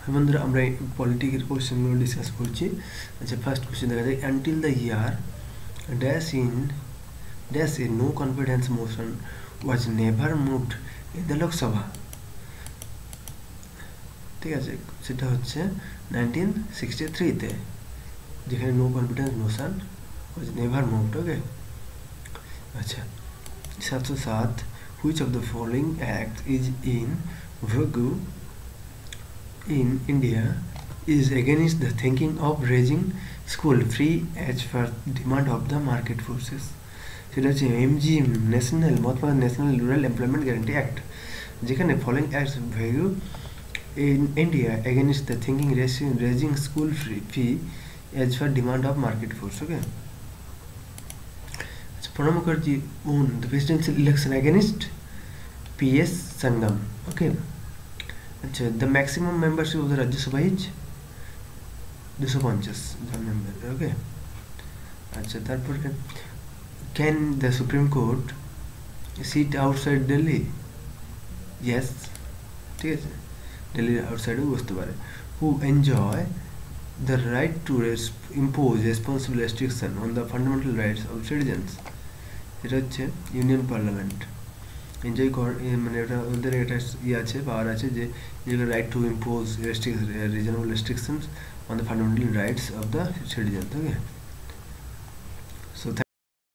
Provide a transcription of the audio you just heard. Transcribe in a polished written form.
বন্ধুরা আমরা পলিটিক্যাল কোশ্চেনগুলো ডিসকাস করছি। আচ্ছা, ফার্স্ট কোশ্চেন দেখা যায়, until the year dash a no confidence motion was never moved in the Lok Sabha. ঠিক আছে, সেটা হচ্ছে 1963-তে, যেখানে no confidence motion was never moved. Okay, আচ্ছা 707, which of the following act is in vogue in India is against the thinking of raising school free as per demand of the market forces? সেটা হচ্ছে MGM, national rural employment guarantee act, যেখানে following acts value in India against the thinking raising school fee as per demand of market force. Okay, Pranab Mukherjee won the presidential election against PS Sangam. Okay, the maximum membership of the Rajya Sabha is 250 জন member. Okay, আচ্ছা তারপর can the Supreme Court sit outside Delhi? Yes, ঠিক আছে, দিল্লির আউটসাইডেও বসতে পারে। who enjoy the right to impose responsible restriction on the fundamental rights of citizens? এটা হচ্ছে ইউনিয়ন পার্লামেন্ট এনজয় মানে এটা ওদের একটা আছে, পাওয়ার আছে যে right to impose reasonable restrictions on the fundamental rights of the citizens. Okay.